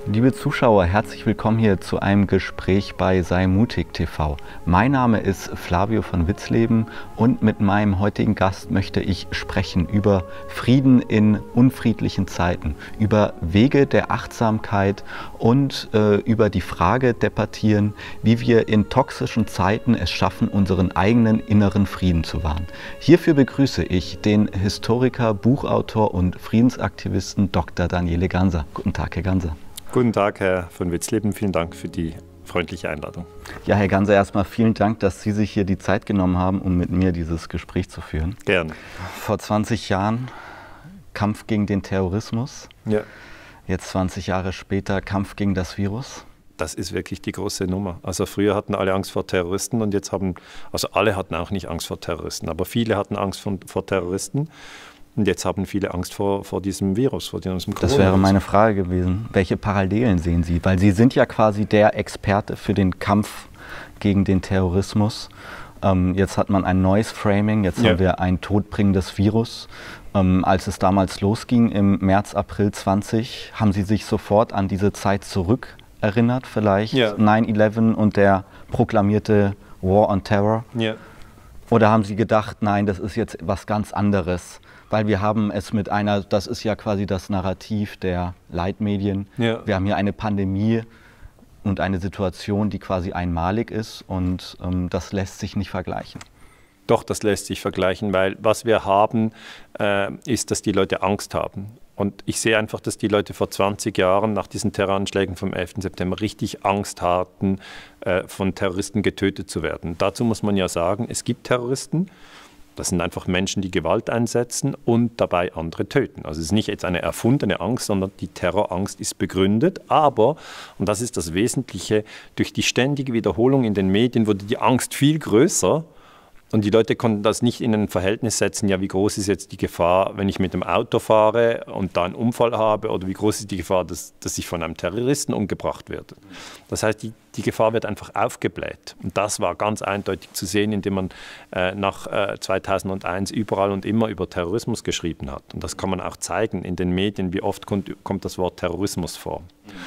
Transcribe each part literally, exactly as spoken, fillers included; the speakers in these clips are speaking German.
Liebe Zuschauer, herzlich willkommen hier zu einem Gespräch bei Sei mutig T V. Mein Name ist Flavio von Witzleben und mit meinem heutigen Gast möchte ich sprechen über Frieden in unfriedlichen Zeiten, über Wege der Achtsamkeit und äh, über die Frage debattieren, wie wir in toxischen Zeiten es schaffen, unseren eigenen inneren Frieden zu wahren. Hierfür begrüße ich den Historiker, Buchautor und Friedensaktivisten Doktor Daniele Ganser. Guten Tag, Herr Ganser. Guten Tag, Herr von Witzleben. Vielen Dank für die freundliche Einladung. Ja, Herr Ganser, erstmal vielen Dank, dass Sie sich hier die Zeit genommen haben, um mit mir dieses Gespräch zu führen. Gerne. Vor zwanzig Jahren Kampf gegen den Terrorismus. Ja. Jetzt zwanzig Jahre später Kampf gegen das Virus. Das ist wirklich die große Nummer. Also früher hatten alle Angst vor Terroristen und jetzt haben, also alle hatten auch nicht Angst vor Terroristen, aber viele hatten Angst vor, vor Terroristen. Und jetzt haben viele Angst vor, vor diesem Virus, vor diesem Coronavirus. Das wäre meine Frage gewesen. Welche Parallelen sehen Sie? Weil Sie sind ja quasi der Experte für den Kampf gegen den Terrorismus. Ähm, jetzt hat man ein neues Framing, jetzt ja. haben wir ein todbringendes Virus. Ähm, als es damals losging im März, April zwanzig, haben Sie sich sofort an diese Zeit zurückerinnert, vielleicht ja. neun elf und der proklamierte War on Terror? Ja. Oder haben Sie gedacht, nein, das ist jetzt was ganz anderes? Weil wir haben es mit einer, das ist ja quasi das Narrativ der Leitmedien, ja. wir haben hier eine Pandemie und eine Situation, die quasi einmalig ist und ähm, das lässt sich nicht vergleichen. Doch, das lässt sich vergleichen, weil was wir haben, äh, ist, dass die Leute Angst haben. Und ich sehe einfach, dass die Leute vor zwanzig Jahren nach diesen Terroranschlägen vom elften September richtig Angst hatten, äh, von Terroristen getötet zu werden. Dazu muss man ja sagen, es gibt Terroristen. Das sind einfach Menschen, die Gewalt einsetzen und dabei andere töten. Also es ist nicht jetzt eine erfundene Angst, sondern die Terrorangst ist begründet. Aber, und das ist das Wesentliche, durch die ständige Wiederholung in den Medien wurde die Angst viel größer. Und die Leute konnten das nicht in ein Verhältnis setzen, ja, wie groß ist jetzt die Gefahr, wenn ich mit dem Auto fahre und da einen Unfall habe, oder wie groß ist die Gefahr, dass, dass ich von einem Terroristen umgebracht werde. Das heißt, die, die Gefahr wird einfach aufgebläht. Und das war ganz eindeutig zu sehen, indem man äh, nach äh, zweitausendeins überall und immer über Terrorismus geschrieben hat. Und das kann man auch zeigen in den Medien, wie oft kommt, kommt das Wort Terrorismus vor.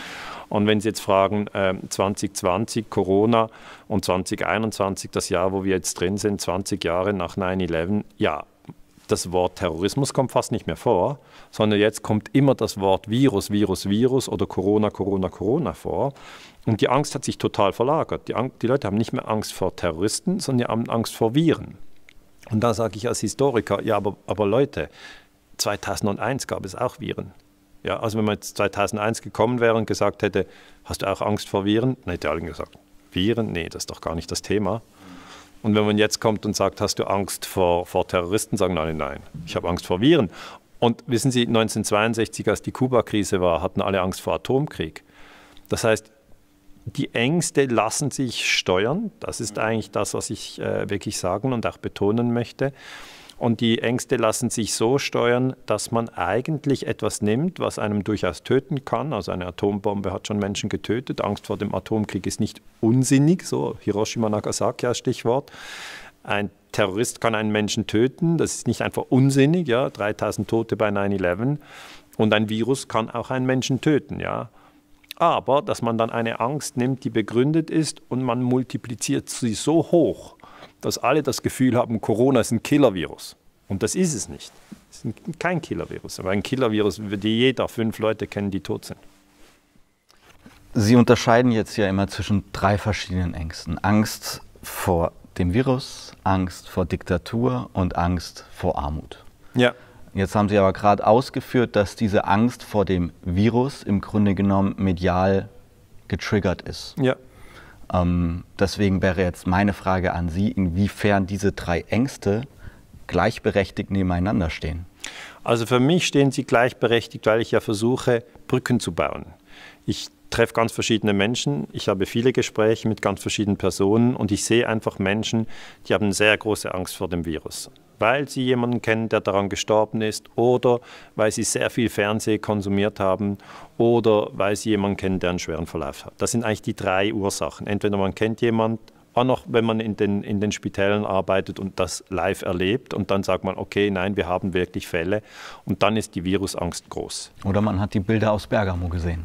Und wenn Sie jetzt fragen, äh, zwanzig zwanzig, Corona und zwanzig einundzwanzig, das Jahr, wo wir jetzt drin sind, zwanzig Jahre nach neun elf, ja, das Wort Terrorismus kommt fast nicht mehr vor, sondern jetzt kommt immer das Wort Virus, Virus, Virus oder Corona, Corona, Corona vor. Und die Angst hat sich total verlagert. Die, Ang- die Leute haben nicht mehr Angst vor Terroristen, sondern die haben Angst vor Viren. Und da sage ich als Historiker, ja, aber, aber Leute, zweitausendeins gab es auch Viren. Ja, also wenn man jetzt zweitausendeins gekommen wäre und gesagt hätte, hast du auch Angst vor Viren? Dann hätte alle gesagt, Viren? Nee, das ist doch gar nicht das Thema. Und wenn man jetzt kommt und sagt, hast du Angst vor, vor Terroristen? Sagen alle, nein, ich habe Angst vor Viren. Und wissen Sie, neunzehnhundertzweiundsechzig, als die Kuba-Krise war, hatten alle Angst vor Atomkrieg. Das heißt, die Ängste lassen sich steuern. Das ist eigentlich das, was ich äh, wirklich sagen und auch betonen möchte. Und die Ängste lassen sich so steuern, dass man eigentlich etwas nimmt, was einem durchaus töten kann. Also eine Atombombe hat schon Menschen getötet. Angst vor dem Atomkrieg ist nicht unsinnig, so Hiroshima, Nagasaki als Stichwort. Ein Terrorist kann einen Menschen töten, das ist nicht einfach unsinnig, ja, dreitausend Tote bei neun elf. Und ein Virus kann auch einen Menschen töten, ja. Aber dass man dann eine Angst nimmt, die begründet ist und man multipliziert sie so hoch, dass alle das Gefühl haben, Corona ist ein Killer-Virus. Und das ist es nicht. Es ist kein Killer-Virus. Aber ein Killer-Virus würde jeder fünf Leute kennen, die tot sind. Sie unterscheiden jetzt ja immer zwischen drei verschiedenen Ängsten. Angst vor dem Virus, Angst vor Diktatur und Angst vor Armut. Ja. Jetzt haben Sie aber gerade ausgeführt, dass diese Angst vor dem Virus im Grunde genommen medial getriggert ist. Ja. Ähm, deswegen wäre jetzt meine Frage an Sie, inwiefern diese drei Ängste gleichberechtigt nebeneinander stehen. Also für mich stehen sie gleichberechtigt, weil ich ja versuche, Brücken zu bauen. Ich treffe ganz verschiedene Menschen, ich habe viele Gespräche mit ganz verschiedenen Personen und ich sehe einfach Menschen, die haben sehr große Angst vor dem Virus. Weil sie jemanden kennen, der daran gestorben ist oder weil sie sehr viel Fernsehen konsumiert haben oder weil sie jemanden kennen, der einen schweren Verlauf hat. Das sind eigentlich die drei Ursachen. Entweder man kennt jemanden, auch noch, wenn man in den, in den Spitälern arbeitet und das live erlebt und dann sagt man, okay, nein, wir haben wirklich Fälle und dann ist die Virusangst groß. Oder man hat die Bilder aus Bergamo gesehen.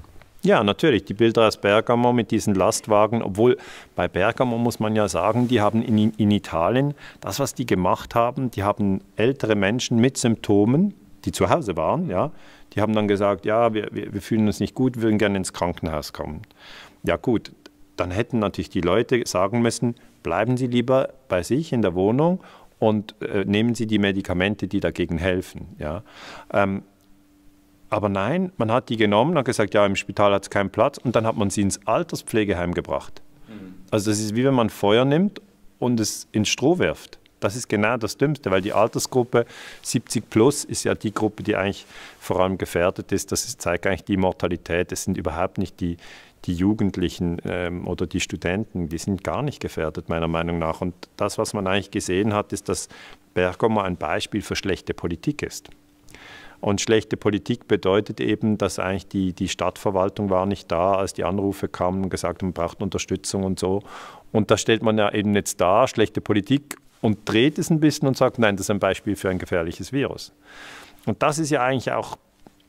Ja, natürlich. Die Bilder aus Bergamo mit diesen Lastwagen, obwohl bei Bergamo muss man ja sagen, die haben in, in Italien, das, was die gemacht haben, die haben ältere Menschen mit Symptomen, die zu Hause waren, ja, die haben dann gesagt, ja, wir, wir, wir fühlen uns nicht gut, wir würden gerne ins Krankenhaus kommen. Ja gut, dann hätten natürlich die Leute sagen müssen, bleiben Sie lieber bei sich in der Wohnung und äh, nehmen Sie die Medikamente, die dagegen helfen. Ja. Ähm, Aber nein, man hat die genommen und gesagt, ja, im Spital hat es keinen Platz und dann hat man sie ins Alterspflegeheim gebracht. Mhm. Also das ist wie wenn man Feuer nimmt und es ins Stroh wirft. Das ist genau das Dümmste, weil die Altersgruppe siebzig plus ist ja die Gruppe, die eigentlich vor allem gefährdet ist. Das ist, zeigt eigentlich die Mortalität. Es sind überhaupt nicht die, die Jugendlichen ähm, oder die Studenten, die sind gar nicht gefährdet, meiner Meinung nach. Und das, was man eigentlich gesehen hat, ist, dass Bergamo ein Beispiel für schlechte Politik ist. Und schlechte Politik bedeutet eben, dass eigentlich die, die Stadtverwaltung war nicht da, als die Anrufe kamen und gesagt haben, man braucht Unterstützung und so. Und da stellt man ja eben jetzt da, schlechte Politik, und dreht es ein bisschen und sagt, nein, das ist ein Beispiel für ein gefährliches Virus. Und das ist ja eigentlich auch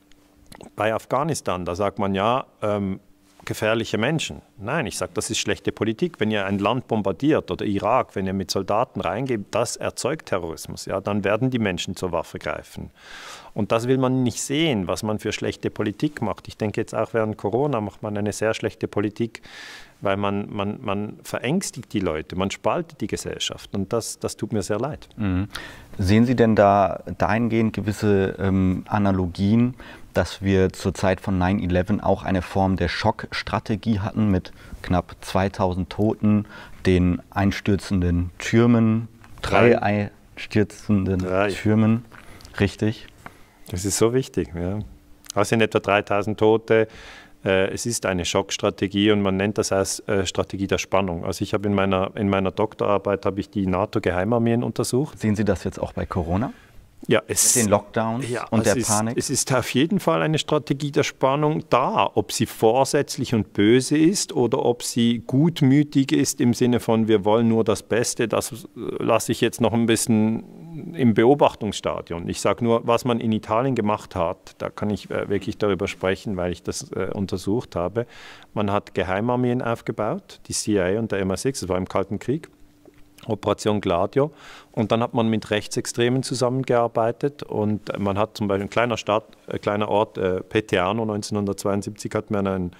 bei Afghanistan, da sagt man ja, ähm, gefährliche Menschen. Nein, ich sage, das ist schlechte Politik. Wenn ihr ein Land bombardiert oder Irak, wenn ihr mit Soldaten reingeht, das erzeugt Terrorismus. Ja, dann werden die Menschen zur Waffe greifen. Und das will man nicht sehen, was man für schlechte Politik macht. Ich denke jetzt auch während Corona macht man eine sehr schlechte Politik, weil man, man, man verängstigt die Leute, man spaltet die Gesellschaft. Und das, das tut mir sehr leid. Mhm. Sehen Sie denn da dahingehend gewisse ähm, Analogien, dass wir zur Zeit von neun elf auch eine Form der Schockstrategie hatten mit knapp zweitausend Toten, den einstürzenden Türmen, drei, drei einstürzenden drei. Türmen, richtig? Das ist so wichtig. Ja. Es sind etwa dreitausend Tote. Es ist eine Schockstrategie und man nennt das als Strategie der Spannung. Also ich habe in meiner, in meiner Doktorarbeit habe ich die NATO-Geheimarmeen untersucht. Sehen Sie das jetzt auch bei Corona? Ja, es, den Lockdowns ja, und der ist, Panik? Es ist auf jeden Fall eine Strategie der Spannung da. Ob sie vorsätzlich und böse ist oder ob sie gutmütig ist im Sinne von, wir wollen nur das Beste, das lasse ich jetzt noch ein bisschen im Beobachtungsstadion. Ich sage nur, was man in Italien gemacht hat, da kann ich äh, wirklich darüber sprechen, weil ich das äh, untersucht habe. Man hat Geheimarmeen aufgebaut, die C I A und der M I sechs, das war im Kalten Krieg. Operation Gladio. Und dann hat man mit Rechtsextremen zusammengearbeitet und man hat zum Beispiel ein kleiner Stadt, ein kleiner Ort, äh, Petiano, neunzehnhundertzweiundsiebzig hat man einen,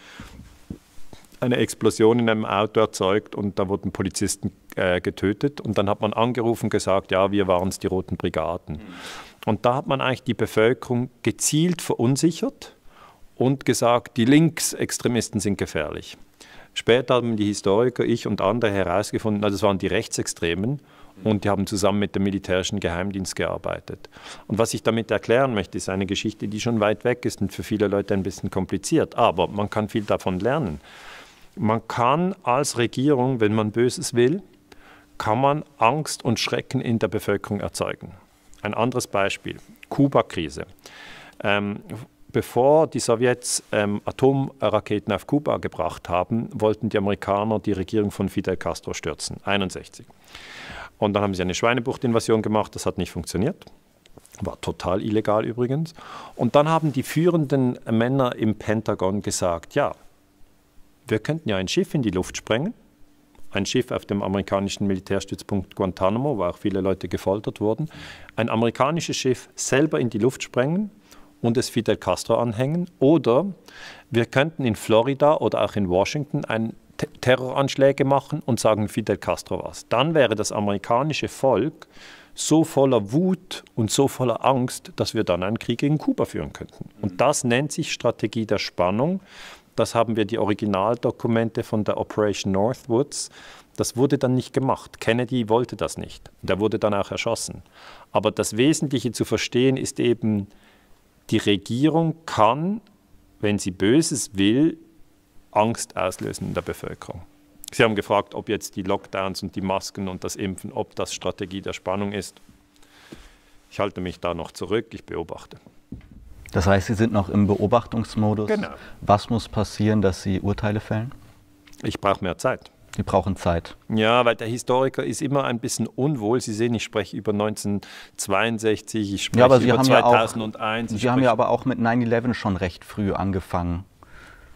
eine Explosion in einem Auto erzeugt und da wurden Polizisten äh, getötet und dann hat man angerufen und gesagt, ja, wir waren es, die Roten Brigaden. Mhm. Und da hat man eigentlich die Bevölkerung gezielt verunsichert und gesagt, die Linksextremisten sind gefährlich. Später haben die Historiker, ich und andere herausgefunden, das waren die Rechtsextremen und die haben zusammen mit dem militärischen Geheimdienst gearbeitet. Und was ich damit erklären möchte, ist eine Geschichte, die schon weit weg ist und für viele Leute ein bisschen kompliziert. Aber man kann viel davon lernen. Man kann als Regierung, wenn man Böses will, kann man Angst und Schrecken in der Bevölkerung erzeugen. Ein anderes Beispiel, Kuba-Krise. Ähm, Bevor die Sowjets ähm, Atomraketen auf Kuba gebracht haben, wollten die Amerikaner die Regierung von Fidel Castro stürzen, einundsechzig. Und dann haben sie eine Schweinebucht-Invasion gemacht, das hat nicht funktioniert. War total illegal übrigens. Und dann haben die führenden Männer im Pentagon gesagt, ja, wir könnten ja ein Schiff in die Luft sprengen, ein Schiff auf dem amerikanischen Militärstützpunkt Guantanamo, wo auch viele Leute gefoltert wurden, ein amerikanisches Schiff selber in die Luft sprengen, und es Fidel Castro anhängen. Oder wir könnten in Florida oder auch in Washington ein Terroranschläge machen und sagen, Fidel Castro was. Dann wäre das amerikanische Volk so voller Wut und so voller Angst, dass wir dann einen Krieg gegen Kuba führen könnten. Und das nennt sich Strategie der Spannung. Das haben wir die Originaldokumente von der Operation Northwoods. Das wurde dann nicht gemacht. Kennedy wollte das nicht. Der wurde dann auch erschossen. Aber das Wesentliche zu verstehen ist eben, die Regierung kann, wenn sie Böses will, Angst auslösen in der Bevölkerung. Sie haben gefragt, ob jetzt die Lockdowns und die Masken und das Impfen, ob das Strategie der Spannung ist. Ich halte mich da noch zurück, ich beobachte. Das heißt, Sie sind noch im Beobachtungsmodus. Genau. Was muss passieren, dass Sie Urteile fällen? Ich brauche mehr Zeit. Sie brauchen Zeit. Ja, weil der Historiker ist immer ein bisschen unwohl. Sie sehen, ich spreche über neunzehnhundertzweiundsechzig, ich spreche ja, aber Sie über haben zweitausendeins. Ja auch, Sie haben ja aber auch mit neun elf schon recht früh angefangen,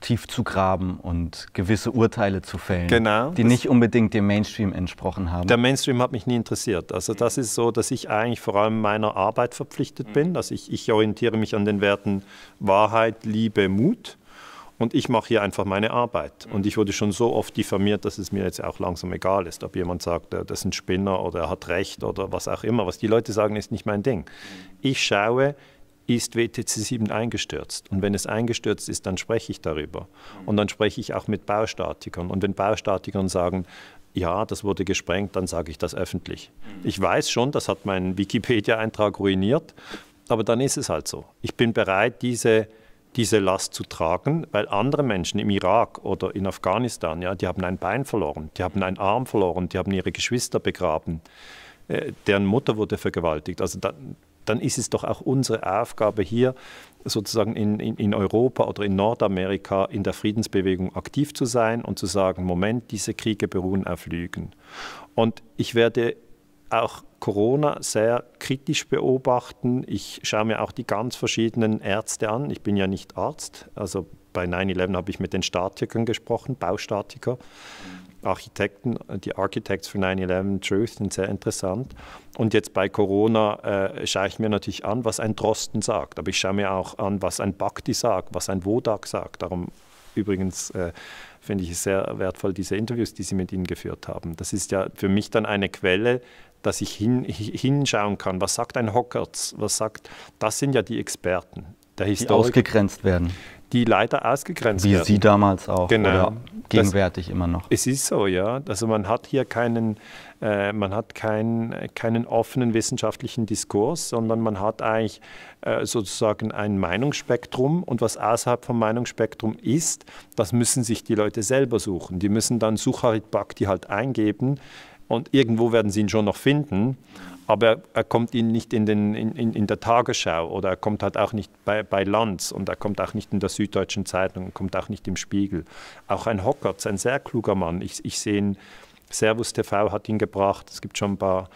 tief zu graben und gewisse Urteile zu fällen, genau, die nicht unbedingt dem Mainstream entsprochen haben. Der Mainstream hat mich nie interessiert. Also das ist so, dass ich eigentlich vor allem meiner Arbeit verpflichtet bin. Also ich, ich orientiere mich an den Werten Wahrheit, Liebe, Mut. Und ich mache hier einfach meine Arbeit. Und ich wurde schon so oft diffamiert, dass es mir jetzt auch langsam egal ist, ob jemand sagt, das ist ein Spinner oder er hat recht oder was auch immer. Was die Leute sagen, ist nicht mein Ding. Ich schaue, ist W T C sieben eingestürzt? Und wenn es eingestürzt ist, dann spreche ich darüber. Und dann spreche ich auch mit Baustatikern. Und wenn Baustatikern sagen, ja, das wurde gesprengt, dann sage ich das öffentlich. Ich weiß schon, das hat meinen Wikipedia-Eintrag ruiniert, aber dann ist es halt so. Ich bin bereit, diese diese Last zu tragen, weil andere Menschen im Irak oder in Afghanistan, ja, die haben ein Bein verloren, die haben einen Arm verloren, die haben ihre Geschwister begraben, äh, deren Mutter wurde vergewaltigt. Also dann, dann ist es doch auch unsere Aufgabe hier, sozusagen in, in, in Europa oder in Nordamerika in der Friedensbewegung aktiv zu sein und zu sagen, Moment, diese Kriege beruhen auf Lügen. Und ich werde auch Corona sehr kritisch beobachten. Ich schaue mir auch die ganz verschiedenen Ärzte an. Ich bin ja nicht Arzt. Also bei neun elf habe ich mit den Statikern gesprochen, Baustatiker, Architekten. Die Architects for neun elf Truth sind sehr interessant. Und jetzt bei Corona äh, schaue ich mir natürlich an, was ein Drosten sagt. Aber ich schaue mir auch an, was ein Bhakti sagt, was ein Wodak sagt. Darum übrigens äh, finde ich es sehr wertvoll, diese Interviews, die Sie mit ihnen geführt haben. Das ist ja für mich dann eine Quelle, dass ich hin, hinschauen kann. Was sagt ein Hockertz? Was sagt, das sind ja die Experten. Der die ausgegrenzt werden. Die leider ausgegrenzt Wie werden. Sie damals auch, genau. Oder gegenwärtig das, immer noch. Es ist so, ja. Also man hat hier keinen, äh, man hat kein, keinen offenen wissenschaftlichen Diskurs, sondern man hat eigentlich äh, sozusagen ein Meinungsspektrum. Und was außerhalb vom Meinungsspektrum ist, das müssen sich die Leute selber suchen. Die müssen dann Sucharit Bhakti halt eingeben und irgendwo werden sie ihn schon noch finden. Aber er, er kommt ihnen nicht in, den, in, in der Tagesschau oder er kommt halt auch nicht bei, bei Lanz und er kommt auch nicht in der Süddeutschen Zeitung, kommt auch nicht im Spiegel. Auch ein Hockertz, ein sehr kluger Mann. Ich, ich sehe ihn, Servus T V hat ihn gebracht, es gibt schon ein paar,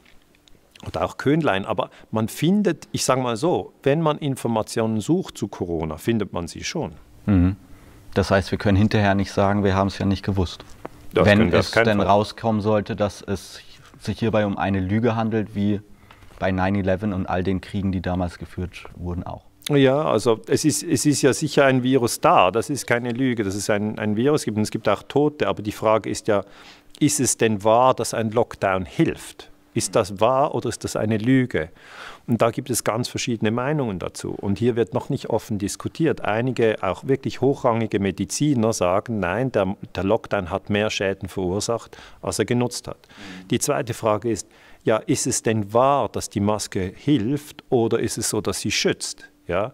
oder auch Köhnlein. Aber man findet, ich sage mal so, wenn man Informationen sucht zu Corona, findet man sie schon. Mhm. Das heißt, wir können hinterher nicht sagen, wir haben es ja nicht gewusst. Das wenn es denn Fall. rauskommen sollte, dass es sich hierbei um eine Lüge handelt, wie bei neun elf und all den Kriegen, die damals geführt wurden, auch. Ja, also es ist, es ist ja sicher ein Virus da, das ist keine Lüge, dass es ein, ein Virus gibt und es gibt auch Tote, aber die Frage ist ja, ist es denn wahr, dass ein Lockdown hilft? Ist das wahr oder ist das eine Lüge? Und da gibt es ganz verschiedene Meinungen dazu. Und hier wird noch nicht offen diskutiert. Einige, auch wirklich hochrangige Mediziner sagen, nein, der, der Lockdown hat mehr Schäden verursacht, als er genutzt hat. Die zweite Frage ist, ja, ist es denn wahr, dass die Maske hilft oder ist es so, dass sie schützt? Ja?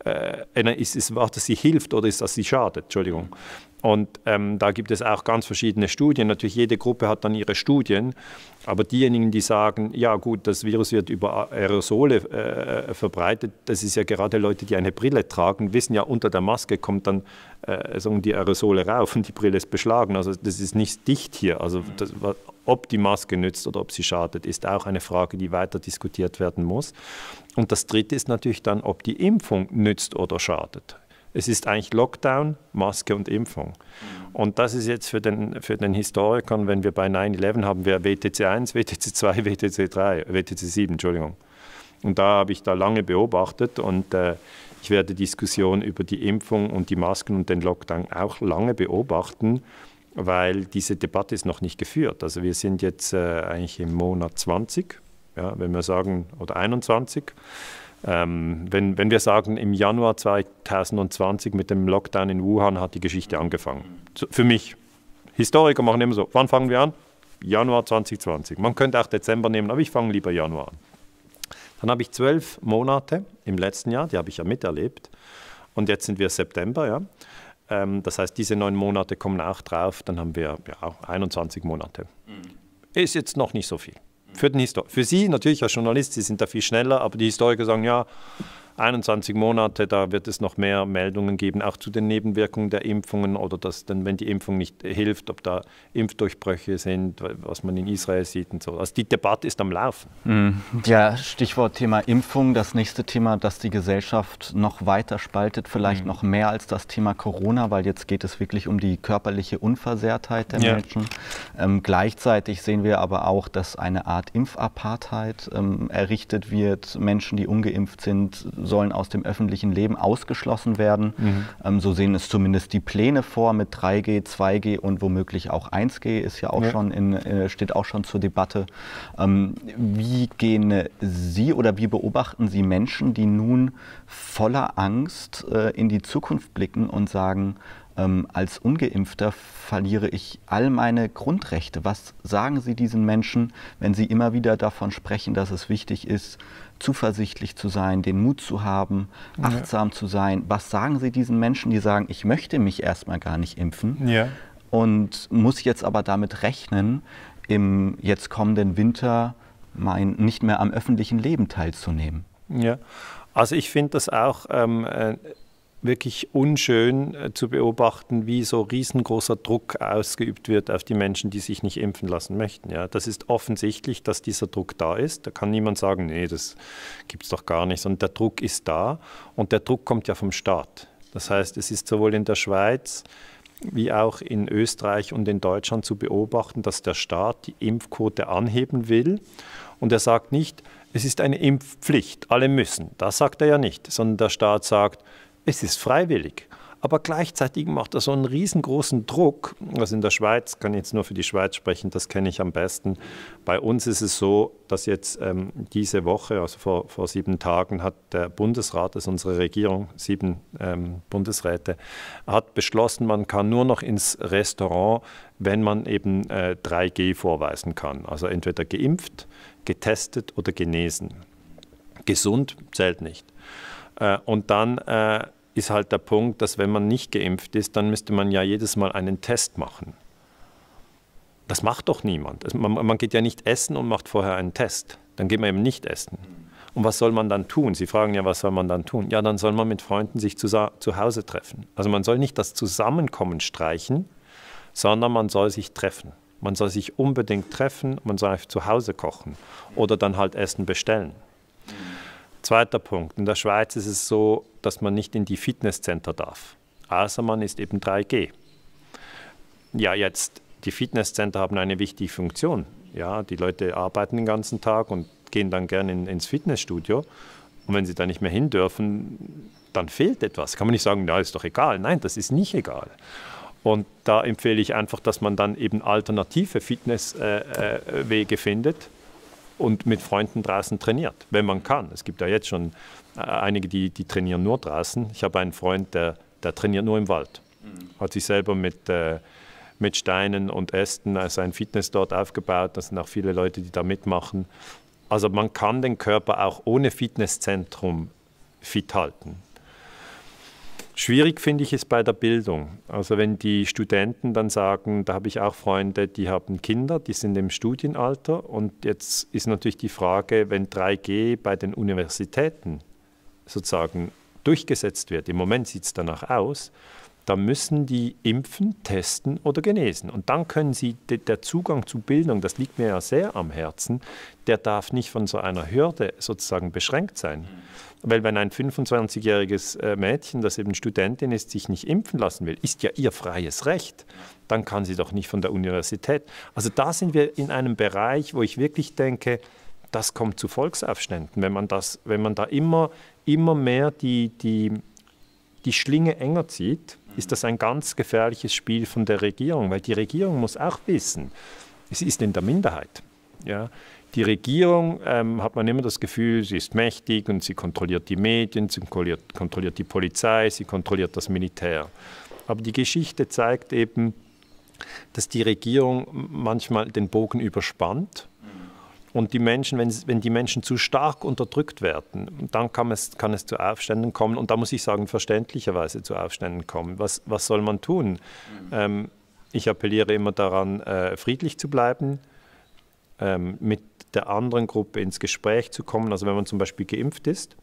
Äh, ist es wahr, dass sie hilft oder ist es, dass sie schadet? Entschuldigung. Und ähm, da gibt es auch ganz verschiedene Studien. Natürlich, jede Gruppe hat dann ihre Studien. Aber diejenigen, die sagen, ja gut, das Virus wird über Aerosole äh, verbreitet, das ist ja gerade Leute, die eine Brille tragen, wissen ja, unter der Maske kommt dann äh, sagen die Aerosole rauf und die Brille ist beschlagen. Also das ist nicht dicht hier. Also das, ob die Maske nützt oder ob sie schadet, ist auch eine Frage, die weiter diskutiert werden muss. Und das Dritte ist natürlich dann, ob die Impfung nützt oder schadet. Es ist eigentlich Lockdown, Maske und Impfung. Und das ist jetzt für den, für den Historikern, wenn wir bei neun elf haben wir W T C eins, W T C zwei, W T C drei, W T C sieben, Entschuldigung. Und da habe ich da lange beobachtet und äh, ich werde Diskussionen über die Impfung und die Masken und den Lockdown auch lange beobachten, weil diese Debatte ist noch nicht geführt. Also wir sind jetzt äh, eigentlich im Monat zwanzig, ja, wenn wir sagen, oder einundzwanzig. Ähm, wenn, wenn wir sagen, im Januar zweitausendzwanzig mit dem Lockdown in Wuhan hat die Geschichte angefangen. So, für mich. Historiker machen immer so, wann fangen wir an? Januar zwanzig zwanzig. Man könnte auch Dezember nehmen, aber ich fange lieber Januar an. Dann habe ich zwölf Monate im letzten Jahr, die habe ich ja miterlebt. Und jetzt sind wir September, ja. Ähm, das heißt, diese neun Monate kommen auch drauf, dann haben wir ja, einundzwanzig Monate. Mhm. Ist jetzt noch nicht so viel. Für, den Histor- für Sie natürlich als Journalist, Sie sind da viel schneller, aber die Historiker sagen, ja, einundzwanzig Monate, da wird es noch mehr Meldungen geben, auch zu den Nebenwirkungen der Impfungen oder dass dann, wenn die Impfung nicht hilft, ob da Impfdurchbrüche sind, was man in Israel sieht und so. Also die Debatte ist am Laufen. Ja, Stichwort Thema Impfung. Das nächste Thema, das die Gesellschaft noch weiter spaltet, vielleicht mhm. noch mehr als das Thema Corona, weil jetzt geht es wirklich um die körperliche Unversehrtheit der ja. Menschen. Ähm, gleichzeitig sehen wir aber auch, dass eine Art Impfapartheid ähm, errichtet wird. Menschen, die ungeimpft sind, sollen aus dem öffentlichen Leben ausgeschlossen werden. Mhm. Ähm, so sehen es zumindest die Pläne vor mit drei G, zwei G und womöglich auch eins G ist ja auch ja. schon in, äh, steht auch schon zur Debatte. Ähm, wie gehen Sie oder wie beobachten Sie Menschen, die nun voller Angst äh, in die Zukunft blicken und sagen, ähm, als Ungeimpfter verliere ich all meine Grundrechte? Was sagen Sie diesen Menschen, wenn Sie immer wieder davon sprechen, dass es wichtig ist, zuversichtlich zu sein, den Mut zu haben, achtsam ja. zu sein? Was sagen Sie diesen Menschen, die sagen, ich möchte mich erstmal gar nicht impfen ja. und muss jetzt aber damit rechnen, im jetzt kommenden Winter mein, nicht mehr am öffentlichen Leben teilzunehmen? Ja, also ich finde das auch ähm, äh, wirklich unschön äh, zu beobachten, wie so riesengroßer Druck ausgeübt wird auf die Menschen, die sich nicht impfen lassen möchten. Ja, das ist offensichtlich, dass dieser Druck da ist. Da kann niemand sagen, nee, das gibt es doch gar nicht. Und der Druck ist da und der Druck kommt ja vom Staat. Das heißt, es ist sowohl in der Schweiz wie auch in Österreich und in Deutschland zu beobachten, dass der Staat die Impfquote anheben will. Und er sagt nicht, es ist eine Impfpflicht, alle müssen. Das sagt er ja nicht, sondern der Staat sagt, es ist freiwillig. Aber gleichzeitig macht er so einen riesengroßen Druck. Also in der Schweiz, kann ich jetzt nur für die Schweiz sprechen, das kenne ich am besten. Bei uns ist es so, dass jetzt ähm, diese Woche, also vor, vor sieben Tagen, hat der Bundesrat, das ist unsere Regierung, sieben ähm, Bundesräte, hat beschlossen, man kann nur noch ins Restaurant, wenn man eben äh, drei G vorweisen kann. Also entweder geimpft, getestet oder genesen. Gesund zählt nicht. Äh, und dann äh, ist halt der Punkt, dass wenn man nicht geimpft ist, dann müsste man ja jedes Mal einen Test machen. Das macht doch niemand. Also man, man geht ja nicht essen und macht vorher einen Test. Dann geht man eben nicht essen. Und was soll man dann tun? Sie fragen ja, was soll man dann tun? Ja, dann soll man mit Freunden sich zu, zu Hause treffen. Also man soll nicht das Zusammenkommen streichen, sondern man soll sich treffen. Man soll sich unbedingt treffen, man soll einfach zu Hause kochen oder dann halt Essen bestellen. Zweiter Punkt. In der Schweiz ist es so, dass man nicht in die Fitnesscenter darf, außer man ist eben drei G. Ja, jetzt, die Fitnesscenter haben eine wichtige Funktion. Ja, die Leute arbeiten den ganzen Tag und gehen dann gerne in, ins Fitnessstudio. Und wenn sie da nicht mehr hin dürfen, dann fehlt etwas. Kann man nicht sagen, na, ist doch egal. Nein, das ist nicht egal. Und da empfehle ich einfach, dass man dann eben alternative Fitnesswege äh, findet und mit Freunden draußen trainiert, wenn man kann. Es gibt ja jetzt schon äh, einige, die, die trainieren nur draußen. Ich habe einen Freund, der, der trainiert nur im Wald. Mhm. Hat sich selber mit, äh, mit Steinen und Ästen also ein Fitness dort aufgebaut. Das sind auch viele Leute, die da mitmachen. Also man kann den Körper auch ohne Fitnesszentrum fit halten. Schwierig finde ich es bei der Bildung. Also wenn die Studenten dann sagen, da habe ich auch Freunde, die haben Kinder, die sind im Studienalter und jetzt ist natürlich die Frage, wenn drei G bei den Universitäten sozusagen durchgesetzt wird, im Moment sieht es danach aus, dann müssen die impfen, testen oder genesen. Und dann können sie, der Zugang zu Bildung, das liegt mir ja sehr am Herzen, der darf nicht von so einer Hürde sozusagen beschränkt sein. Weil wenn ein fünfundzwanzigjähriges Mädchen, das eben Studentin ist, sich nicht impfen lassen will, ist ja ihr freies Recht, dann kann sie doch nicht von der Universität. Also da sind wir in einem Bereich, wo ich wirklich denke, das kommt zu Volksaufständen. Wenn man, das, wenn man da immer, immer mehr die, die, die Schlinge enger zieht, ist das ein ganz gefährliches Spiel von der Regierung, weil die Regierung muss auch wissen, sie ist in der Minderheit. Ja? Die Regierung, ähm, hat man immer das Gefühl, sie ist mächtig und sie kontrolliert die Medien, sie kontrolliert, kontrolliert die Polizei, sie kontrolliert das Militär. Aber die Geschichte zeigt eben, dass die Regierung manchmal den Bogen überspannt. Und die Menschen, wenn, wenn die Menschen zu stark unterdrückt werden, dann kann es, kann es zu Aufständen kommen. Und da muss ich sagen, verständlicherweise zu Aufständen kommen. Was, was soll man tun? Mhm. Ähm, ich appelliere immer daran, äh, friedlich zu bleiben, ähm, mit der anderen Gruppe ins Gespräch zu kommen. Also wenn man zum Beispiel geimpft ist,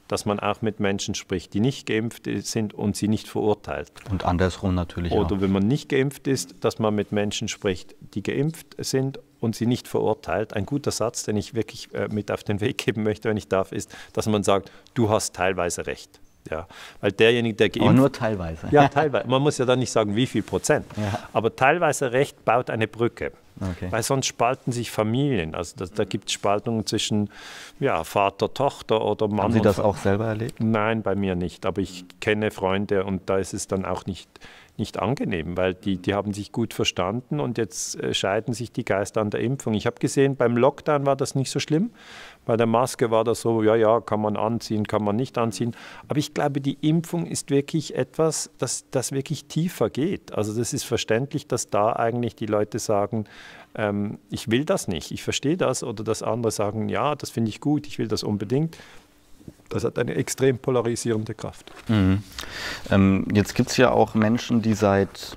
dass man auch mit Menschen spricht, die nicht geimpft sind und sie nicht verurteilt. Und andersrum natürlich auch. Oder wenn man nicht geimpft ist, dass man mit Menschen spricht, die geimpft sind und sie nicht verurteilt. Ein guter Satz, den ich wirklich äh, mit auf den Weg geben möchte, wenn ich darf, ist, dass man sagt, du hast teilweise recht. Ja, weil derjenige, der geimpft... Aber nur teilweise. Ja, teilweise. Man muss ja dann nicht sagen, wie viel Prozent. Ja. Aber teilweise Recht baut eine Brücke. Okay. Weil sonst spalten sich Familien. Also da, da gibt es Spaltungen zwischen ja, Vater, Tochter oder Mann. Haben Sie und das Fa- auch selber erlebt? Nein, bei mir nicht. Aber ich kenne Freunde und da ist es dann auch nicht, nicht angenehm, weil die, die haben sich gut verstanden und jetzt äh, scheiden sich die Geister an der Impfung. Ich habe gesehen, beim Lockdown war das nicht so schlimm. Bei der Maske war das so, ja, ja, kann man anziehen, kann man nicht anziehen. Aber ich glaube, die Impfung ist wirklich etwas, das, das wirklich tiefer geht. Also das ist verständlich, dass da eigentlich die Leute sagen, ähm, ich will das nicht, ich verstehe das. Oder dass andere sagen, ja, das finde ich gut, ich will das unbedingt. Das hat eine extrem polarisierende Kraft. Mhm. Ähm, jetzt gibt es ja auch Menschen, die seit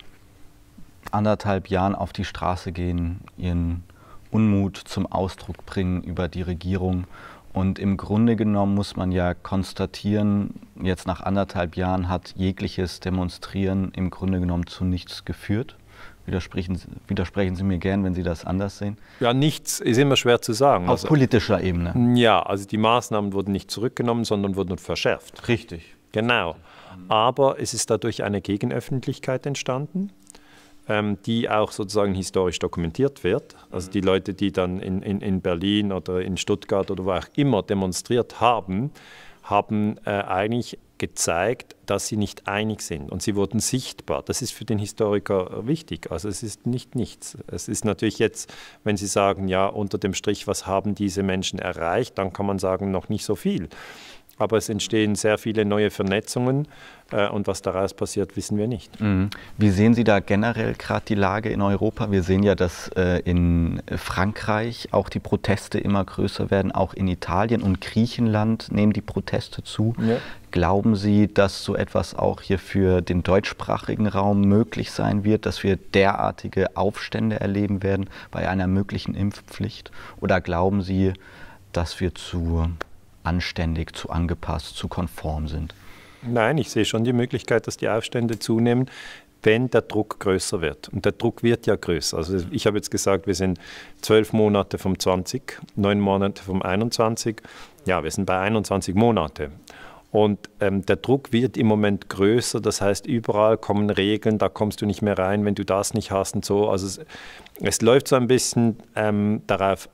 anderthalb Jahren auf die Straße gehen, ihren Unmut zum Ausdruck bringen über die Regierung. Und im Grunde genommen muss man ja konstatieren, jetzt nach anderthalb Jahren hat jegliches Demonstrieren im Grunde genommen zu nichts geführt. Widersprechen, widersprechen Sie mir gern, wenn Sie das anders sehen? Ja, nichts ist immer schwer zu sagen. Auf also, politischer Ebene. Ja, also die Maßnahmen wurden nicht zurückgenommen, sondern wurden verschärft. Richtig. Genau. Aber es ist dadurch eine Gegenöffentlichkeit entstanden, ähm, die auch sozusagen historisch dokumentiert wird. Also die Leute, die dann in, in, in Berlin oder in Stuttgart oder wo auch immer demonstriert haben, haben äh, eigentlich gezeigt, dass sie nicht einig sind und sie wurden sichtbar. Das ist für den Historiker wichtig. Also es ist nicht nichts. Es ist natürlich jetzt, wenn Sie sagen, ja, unter dem Strich, was haben diese Menschen erreicht, dann kann man sagen, noch nicht so viel. Aber es entstehen sehr viele neue Vernetzungen äh, und was daraus passiert, wissen wir nicht. Mhm. Wie sehen Sie da generell gerade die Lage in Europa? Wir sehen ja, dass äh, in Frankreich auch die Proteste immer größer werden, auch in Italien und Griechenland nehmen die Proteste zu. Ja. Glauben Sie, dass so etwas auch hier für den deutschsprachigen Raum möglich sein wird, dass wir derartige Aufstände erleben werden bei einer möglichen Impfpflicht? Oder glauben Sie, dass wir zu anständig, zu angepasst, zu konform sind? Nein, ich sehe schon die Möglichkeit, dass die Aufstände zunehmen, wenn der Druck größer wird. Und der Druck wird ja größer. Also ich habe jetzt gesagt, wir sind zwölf Monate vom zwanzig, neun Monate vom einundzwanzig. Ja, wir sind bei einundzwanzig Monate. Und ähm, der Druck wird im Moment größer. Das heißt, überall kommen Regeln, da kommst du nicht mehr rein, wenn du das nicht hast und so. Also es, es läuft so ein bisschen ähm, darauf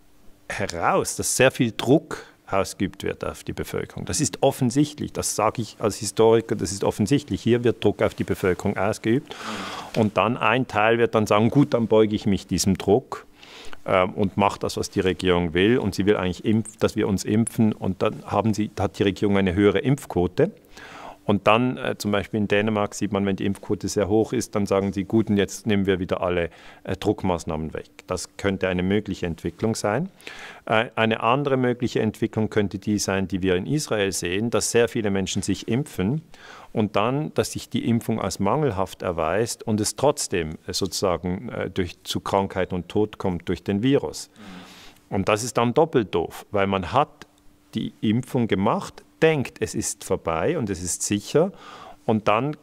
heraus, dass sehr viel Druck ausgeübt wird auf die Bevölkerung. Das ist offensichtlich, das sage ich als Historiker, das ist offensichtlich. Hier wird Druck auf die Bevölkerung ausgeübt und dann ein Teil wird dann sagen, gut, dann beuge ich mich diesem Druck ähm, und mache das, was die Regierung will und sie will eigentlich, impf, dass wir uns impfen und dann haben sie, hat die Regierung eine höhere Impfquote. Und dann, äh, zum Beispiel in Dänemark, sieht man, wenn die Impfquote sehr hoch ist, dann sagen sie, gut, und jetzt nehmen wir wieder alle äh, Druckmaßnahmen weg. Das könnte eine mögliche Entwicklung sein. Äh, eine andere mögliche Entwicklung könnte die sein, die wir in Israel sehen, dass sehr viele Menschen sich impfen und dann, dass sich die Impfung als mangelhaft erweist und es trotzdem äh, sozusagen äh, durch, zu Krankheit und Tod kommt durch den Virus. Und das ist dann doppelt doof, weil man hat die Impfung gemacht, denkt, es ist vorbei und es ist sicher und dann,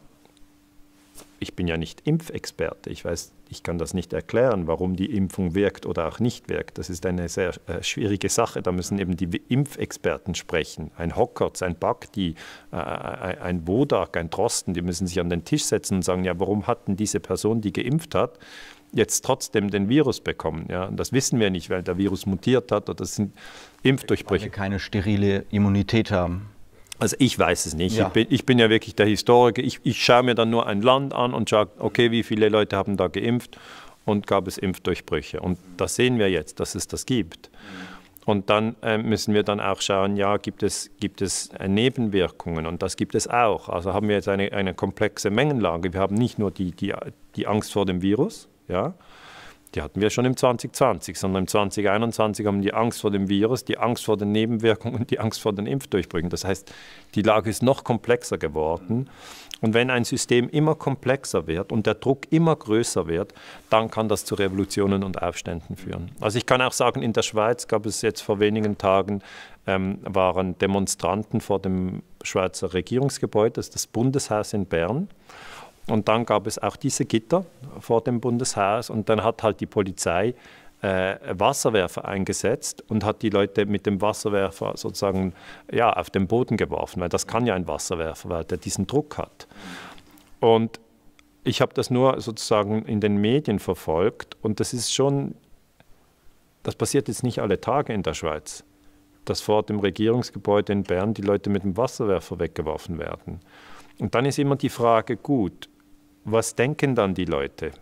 ich bin ja nicht Impfexperte, ich weiß, ich kann das nicht erklären, warum die Impfung wirkt oder auch nicht wirkt. Das ist eine sehr äh, schwierige Sache, da müssen eben die Impfexperten sprechen. Ein Hockertz, ein Bakti, äh, ein Wodak, ein Drosten, die müssen sich an den Tisch setzen und sagen, ja, warum hat denn diese Person, die geimpft hat, jetzt trotzdem den Virus bekommen. Ja? Und das wissen wir nicht, weil der Virus mutiert hat oder das sind Impfdurchbrüche. Weil wir keine sterile Immunität haben. Also ich weiß es nicht. Ja. Ich, bin, ich bin ja wirklich der Historiker. Ich, ich schaue mir dann nur ein Land an und schaue, okay, wie viele Leute haben da geimpft und gab es Impfdurchbrüche. Und das sehen wir jetzt, dass es das gibt. Und dann äh, müssen wir dann auch schauen, ja, gibt es, gibt es äh, Nebenwirkungen und das gibt es auch. Also haben wir jetzt eine, eine komplexe Mengenlage. Wir haben nicht nur die, die, die Angst vor dem Virus, ja, Die hatten wir schon im zwanzig zwanzig, sondern im zwanzig einundzwanzig haben die Angst vor dem Virus, die Angst vor den Nebenwirkungen und die Angst vor den Impfdurchbrüchen. Das heißt, die Lage ist noch komplexer geworden. Und wenn ein System immer komplexer wird und der Druck immer größer wird, dann kann das zu Revolutionen und Aufständen führen. Also ich kann auch sagen, in der Schweiz gab es jetzt vor wenigen Tagen, ähm, waren Demonstranten vor dem Schweizer Regierungsgebäude, das ist das Bundeshaus in Bern. Und dann gab es auch diese Gitter vor dem Bundeshaus und dann hat halt die Polizei äh, Wasserwerfer eingesetzt und hat die Leute mit dem Wasserwerfer sozusagen ja, auf den Boden geworfen, weil das kann ja ein Wasserwerfer, weil der diesen Druck hat. Und ich habe das nur sozusagen in den Medien verfolgt und das ist schon, das passiert jetzt nicht alle Tage in der Schweiz, dass vor dem Regierungsgebäude in Bern die Leute mit dem Wasserwerfer weggeworfen werden. Und dann ist immer die Frage, gut, was denken dann die Leute?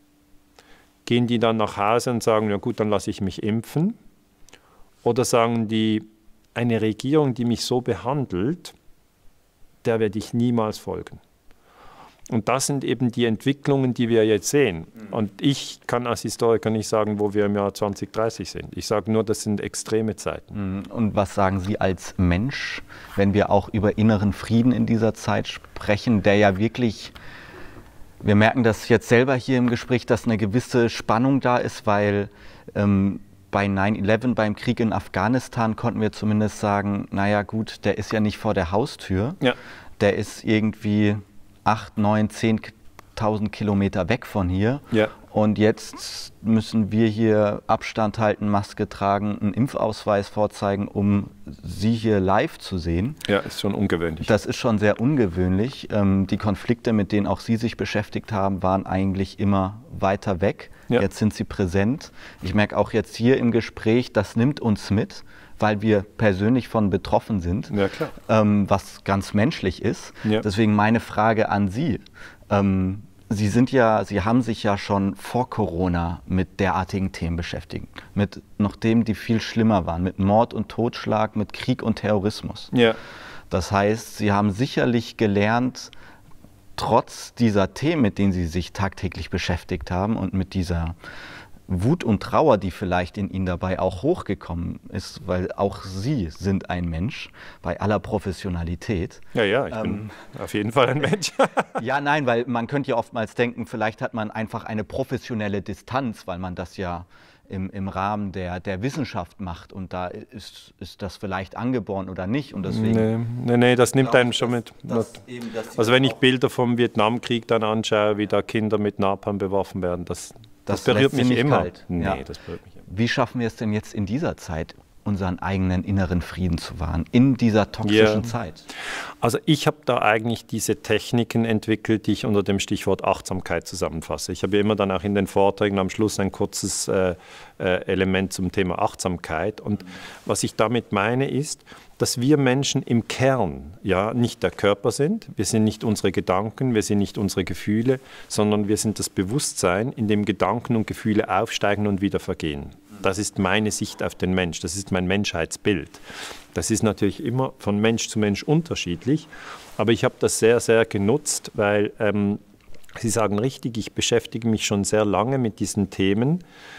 Gehen die dann nach Hause und sagen, ja gut, dann lasse ich mich impfen? Oder sagen die, eine Regierung, die mich so behandelt, der werde ich niemals folgen? Und das sind eben die Entwicklungen, die wir jetzt sehen. Und ich kann als Historiker nicht sagen, wo wir im Jahr zwanzig dreißig sind. Ich sage nur, das sind extreme Zeiten. Und was sagen Sie als Mensch, wenn wir auch über inneren Frieden in dieser Zeit sprechen, der ja wirklich, wir merken das jetzt selber hier im Gespräch, dass eine gewisse Spannung da ist, weil ähm, bei neun elf, beim Krieg in Afghanistan, konnten wir zumindest sagen, naja gut, der ist ja nicht vor der Haustür, ja. Der ist irgendwie acht, neun, zehntausend Kilometer weg von hier. Ja. Und jetzt müssen wir hier Abstand halten, Maske tragen, einen Impfausweis vorzeigen, um Sie hier live zu sehen. Ja, ist schon ungewöhnlich. Das ist schon sehr ungewöhnlich. Ähm, die Konflikte, mit denen auch Sie sich beschäftigt haben, waren eigentlich immer weiter weg. Ja. Jetzt sind sie präsent. Ich merke auch jetzt hier im Gespräch, das nimmt uns mit, weil wir persönlich von betroffen sind, ja, klar. Ähm, was ganz menschlich ist. Ja. Deswegen meine Frage an Sie. Ähm, Sie sind ja, Sie haben sich ja schon vor Corona mit derartigen Themen beschäftigt, mit noch Themen, die viel schlimmer waren, mit Mord und Totschlag, mit Krieg und Terrorismus. Ja. Das heißt, Sie haben sicherlich gelernt, trotz dieser Themen, mit denen Sie sich tagtäglich beschäftigt haben und mit dieser Wut und Trauer, die vielleicht in Ihnen dabei auch hochgekommen ist, weil auch Sie sind ein Mensch, bei aller Professionalität. Ja, ja, ich ähm, bin auf jeden Fall ein Mensch. Ja, nein, weil man könnte ja oftmals denken, vielleicht hat man einfach eine professionelle Distanz, weil man das ja im, im Rahmen der, der Wissenschaft macht und da ist, ist das vielleicht angeboren oder nicht. Und deswegen nee, nee, nee das nimmt einem schon mit. Das, das eben, also wenn ich Bilder vom Vietnamkrieg dann anschaue, wie da Kinder mit Napalm beworfen werden, das Das, das berührt mich immer. Kalt. Nee, ja. das berührt mich immer. Wie schaffen wir es denn jetzt in dieser Zeit, unseren eigenen inneren Frieden zu wahren, in dieser toxischen ja. Zeit? Also ich habe da eigentlich diese Techniken entwickelt, die ich unter dem Stichwort Achtsamkeit zusammenfasse. Ich habe immer dann auch in den Vorträgen am Schluss ein kurzes äh, äh, Element zum Thema Achtsamkeit. Und was ich damit meine ist, dass wir Menschen im Kern ja nicht der Körper sind, wir sind nicht unsere Gedanken, wir sind nicht unsere Gefühle, sondern wir sind das Bewusstsein, in dem Gedanken und Gefühle aufsteigen und wieder vergehen. Das ist meine Sicht auf den Mensch, das ist mein Menschheitsbild. Das ist natürlich immer von Mensch zu Mensch unterschiedlich, aber ich habe das sehr, sehr genutzt, weil ähm, Sie sagen richtig, ich beschäftige mich schon sehr lange mit diesen Themen.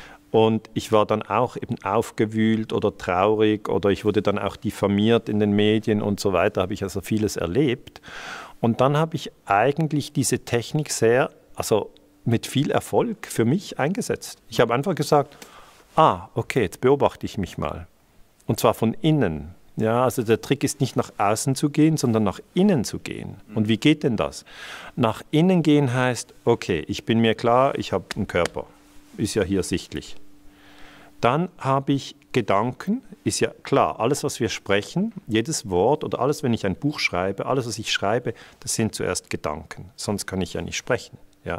Und ich war dann auch eben aufgewühlt oder traurig oder ich wurde dann auch diffamiert in den Medien und so weiter, habe ich also vieles erlebt. Und dann habe ich eigentlich diese Technik sehr, also mit viel Erfolg für mich eingesetzt. Ich habe einfach gesagt, ah, okay, jetzt beobachte ich mich mal. Und zwar von innen. Ja, also der Trick ist nicht nach außen zu gehen, sondern nach innen zu gehen. Und wie geht denn das? Nach innen gehen heißt, okay, ich bin mir klar, ich habe einen Körper. Ist ja hier sichtlich. Dann habe ich Gedanken, ist ja klar, alles, was wir sprechen, jedes Wort oder alles, wenn ich ein Buch schreibe, alles, was ich schreibe, das sind zuerst Gedanken, sonst kann ich ja nicht sprechen. Ja.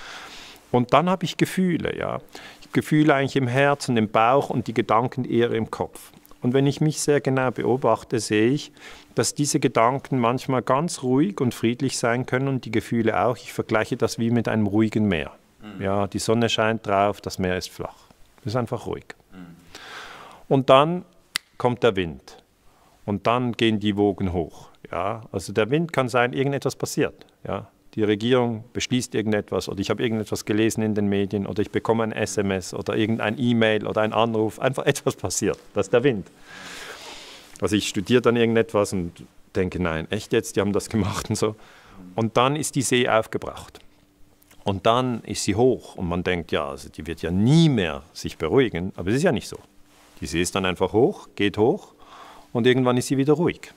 Und dann habe ich Gefühle, ja. Gefühle eigentlich im Herzen, im Bauch und die Gedanken eher im Kopf. Und wenn ich mich sehr genau beobachte, sehe ich, dass diese Gedanken manchmal ganz ruhig und friedlich sein können und die Gefühle auch. Ich vergleiche das wie mit einem ruhigen Meer. Mhm. Ja, die Sonne scheint drauf, das Meer ist flach. Das ist einfach ruhig. Mhm. Und dann kommt der Wind. Und dann gehen die Wogen hoch. Ja, also der Wind kann sein, irgendetwas passiert. Ja, Die Regierung beschließt irgendetwas oder ich habe irgendetwas gelesen in den Medien oder ich bekomme ein S M S oder irgendein E-Mail oder ein Anruf, einfach etwas passiert. Das ist der Wind. Also ich studiere dann irgendetwas und denke, nein, echt jetzt, die haben das gemacht und so. Und dann ist die See aufgebraucht. Und dann ist sie hoch und man denkt, ja, also die wird ja nie mehr sich beruhigen, aber es ist ja nicht so. Die See ist dann einfach hoch, geht hoch und irgendwann ist sie wieder ruhig.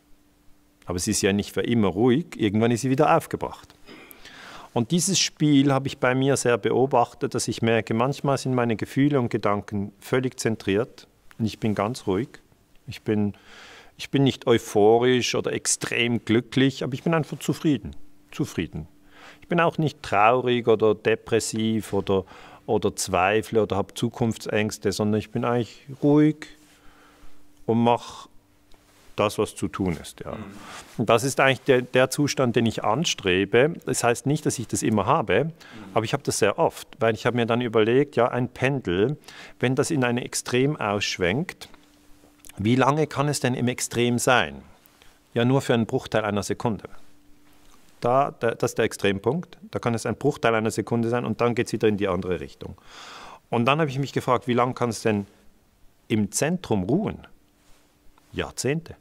Aber sie ist ja nicht für immer ruhig, irgendwann ist sie wieder aufgebracht. Und dieses Spiel habe ich bei mir sehr beobachtet, dass ich merke, manchmal sind meine Gefühle und Gedanken völlig zentriert und ich bin ganz ruhig. Ich bin, ich bin nicht euphorisch oder extrem glücklich, aber ich bin einfach zufrieden. Zufrieden. Ich bin auch nicht traurig oder depressiv oder, oder zweifle oder habe Zukunftsängste, sondern ich bin eigentlich ruhig und mache das, was zu tun ist. Ja. Und das ist eigentlich der, der Zustand, den ich anstrebe. Das heißt nicht, dass ich das immer habe, aber ich habe das sehr oft, weil ich habe mir dann überlegt, ja, ein Pendel, wenn das in ein Extrem ausschwenkt, wie lange kann es denn im Extrem sein? Ja, nur für einen Bruchteil einer Sekunde. Da, da, das ist der Extrempunkt, da kann es ein Bruchteil einer Sekunde sein und dann geht es wieder in die andere Richtung. Und dann habe ich mich gefragt, wie lange kann es denn im Zentrum ruhen? Jahrzehnte.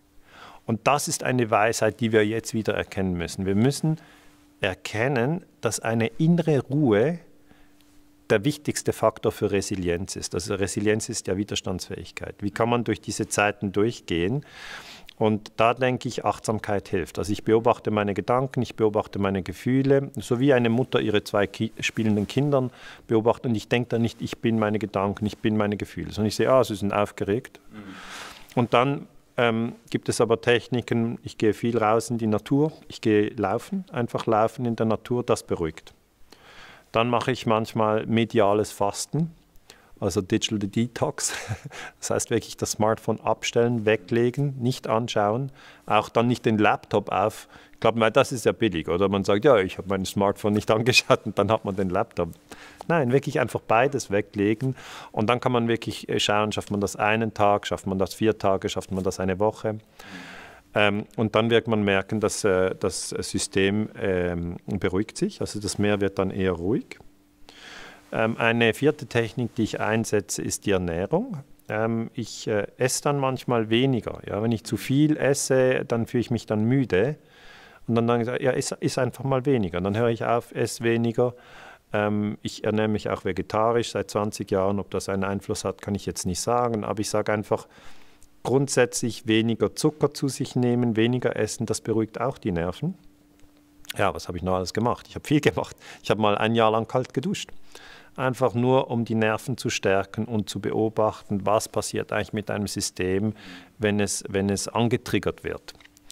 Und das ist eine Weisheit, die wir jetzt wieder erkennen müssen. Wir müssen erkennen, dass eine innere Ruhe der wichtigste Faktor für Resilienz ist. Also Resilienz ist ja Widerstandsfähigkeit. Wie kann man durch diese Zeiten durchgehen? Und da denke ich, Achtsamkeit hilft. Also ich beobachte meine Gedanken, ich beobachte meine Gefühle, so wie eine Mutter ihre zwei ki- spielenden Kindern beobachtet. Und ich denke da nicht, ich bin meine Gedanken, ich bin meine Gefühle, sondern ich sehe, ah, sie sind aufgeregt. Mhm. Und dann ähm, gibt es aber Techniken, ich gehe viel raus in die Natur, ich gehe laufen, einfach laufen in der Natur, das beruhigt. Dann mache ich manchmal mediales Fasten, also Digital Detox, das heißt wirklich das Smartphone abstellen, weglegen, nicht anschauen, auch dann nicht den Laptop auf. Ich glaube, das ist ja billig, oder? Man sagt, ja, ich habe mein Smartphone nicht angeschaut und dann hat man den Laptop. Nein, wirklich einfach beides weglegen und dann kann man wirklich schauen, schafft man das einen Tag, schafft man das vier Tage, schafft man das eine Woche. Ähm, und dann wird man merken, dass äh, das System ähm, beruhigt sich, also das Meer wird dann eher ruhig. Ähm, eine vierte Technik, die ich einsetze, ist die Ernährung. Ähm, ich äh, esse dann manchmal weniger. Ja? Wenn ich zu viel esse, dann fühle ich mich dann müde. Und dann sage ich, ja, iss, iss einfach mal weniger. Und dann höre ich auf, esse weniger. Ähm, ich ernähre mich auch vegetarisch seit zwanzig Jahren. Ob das einen Einfluss hat, kann ich jetzt nicht sagen. Aber ich sage einfach, grundsätzlich weniger Zucker zu sich nehmen, weniger essen, das beruhigt auch die Nerven. Ja, was habe ich noch alles gemacht? Ich habe viel gemacht. Ich habe mal ein Jahr lang kalt geduscht. Einfach nur, um die Nerven zu stärken und zu beobachten, was passiert eigentlich mit einem System, wenn es, wenn es angetriggert wird.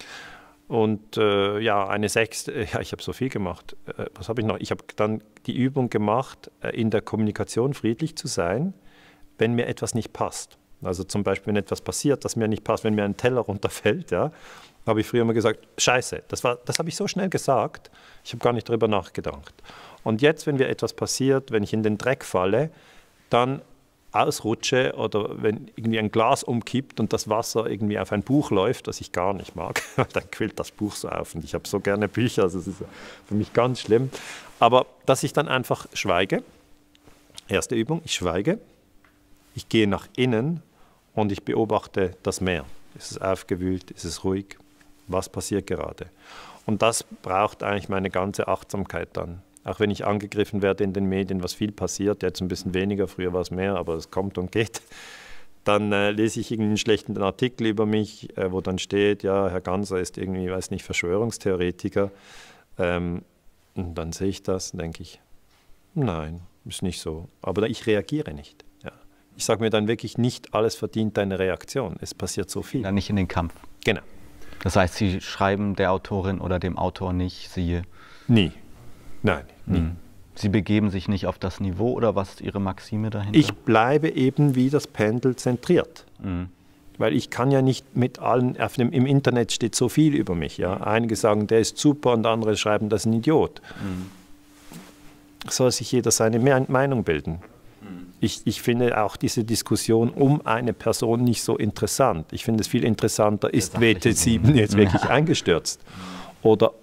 Und äh, ja, eine sechste, ja, ich habe so viel gemacht. Äh, was habe ich noch? Ich habe dann die Übung gemacht, äh, in der Kommunikation friedlich zu sein, wenn mir etwas nicht passt. Also zum Beispiel, wenn etwas passiert, das mir nicht passt, wenn mir ein Teller runterfällt, ja, habe ich früher immer gesagt, Scheiße, das, war, das habe ich so schnell gesagt, ich habe gar nicht darüber nachgedacht. Und jetzt, wenn mir etwas passiert, wenn ich in den Dreck falle, dann ausrutsche oder wenn irgendwie ein Glas umkippt und das Wasser irgendwie auf ein Buch läuft, das ich gar nicht mag, dann quillt das Buch so auf und ich habe so gerne Bücher, also das ist für mich ganz schlimm. Aber dass ich dann einfach schweige, erste Übung, ich schweige, ich gehe nach innen und ich beobachte das Meer. Ist es aufgewühlt, ist es ruhig, was passiert gerade? Und das braucht eigentlich meine ganze Achtsamkeit dann. Auch wenn ich angegriffen werde in den Medien, was viel passiert, jetzt ein bisschen weniger, früher war es mehr, aber es kommt und geht, dann äh, lese ich irgendeinen schlechten Artikel über mich, äh, wo dann steht, ja, Herr Ganser ist irgendwie, weiß nicht, Verschwörungstheoretiker. Ähm, und dann sehe ich das und denke ich, nein, ist nicht so. Aber ich reagiere nicht. Ja. Ich sage mir dann wirklich, nicht alles verdient eine Reaktion. Es passiert so viel. Ja, nicht in den Kampf. Genau. Das heißt, Sie schreiben der Autorin oder dem Autor nicht, siehe... Nie. Nein, nie. Hm. Sie begeben sich nicht auf das Niveau oder was ist Ihre Maxime dahinter? Ich bleibe eben wie das Pendel zentriert. Hm. Weil ich kann ja nicht mit allen, auf dem, im Internet steht so viel über mich. Ja? Einige sagen, der ist super und andere schreiben, das ist ein Idiot. Hm. Soll sich jeder seine Meinung bilden. Ich, ich finde auch diese Diskussion um eine Person nicht so interessant. Ich finde es viel interessanter, ist W T sieben jetzt wirklich eingestürzt? Oder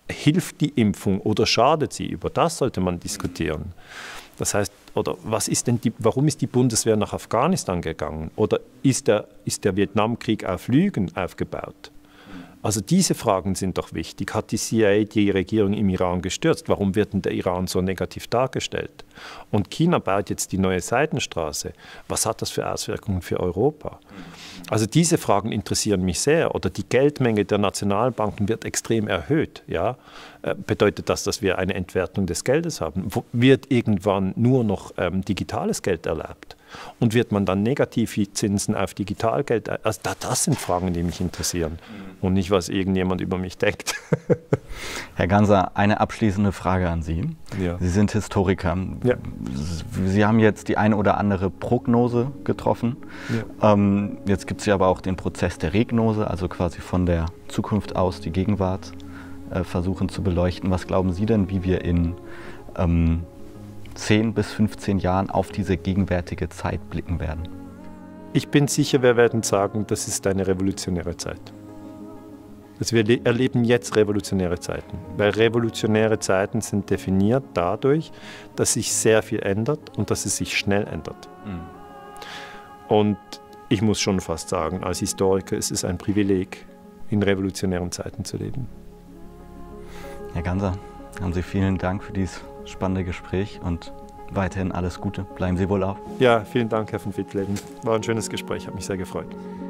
hilft die Impfung oder schadet sie? Über das sollte man diskutieren. Das heißt, oder was ist denn die, warum ist die Bundeswehr nach Afghanistan gegangen? Oder ist der, ist der Vietnamkrieg auf Lügen aufgebaut? Also diese Fragen sind doch wichtig. Hat die C I A die Regierung im Iran gestürzt? Warum wird denn der Iran so negativ dargestellt? Und China baut jetzt die neue Seidenstraße. Was hat das für Auswirkungen für Europa? Also diese Fragen interessieren mich sehr. Oder die Geldmenge der Nationalbanken wird extrem erhöht. Ja? Bedeutet das, dass wir eine Entwertung des Geldes haben? Wird irgendwann nur noch ähm, digitales Geld erlaubt? Und wird man dann Negativzinsen auf Digitalgeld? Also das sind Fragen, die mich interessieren und nicht, was irgendjemand über mich denkt. Herr Ganser, eine abschließende Frage an Sie. Ja. Sie sind Historiker. Ja. Sie haben jetzt die eine oder andere Prognose getroffen. Ja. Ähm, jetzt gibt es ja aber auch den Prozess der Regnose, also quasi von der Zukunft aus die Gegenwart äh, versuchen zu beleuchten. Was glauben Sie denn, wie wir in ähm, zehn bis fünfzehn Jahren auf diese gegenwärtige Zeit blicken werden? Ich bin sicher, wir werden sagen, das ist eine revolutionäre Zeit. Also wir erleben jetzt revolutionäre Zeiten, weil revolutionäre Zeiten sind definiert dadurch, dass sich sehr viel ändert und dass es sich schnell ändert. Mhm. Und ich muss schon fast sagen, als Historiker ist es ein Privileg, in revolutionären Zeiten zu leben. Herr Ganser, haben Sie vielen Dank für dieses spannende Gespräch und weiterhin alles Gute. Bleiben Sie wohl auf. Ja, vielen Dank, Herr von Witzleben. War ein schönes Gespräch, hat mich sehr gefreut.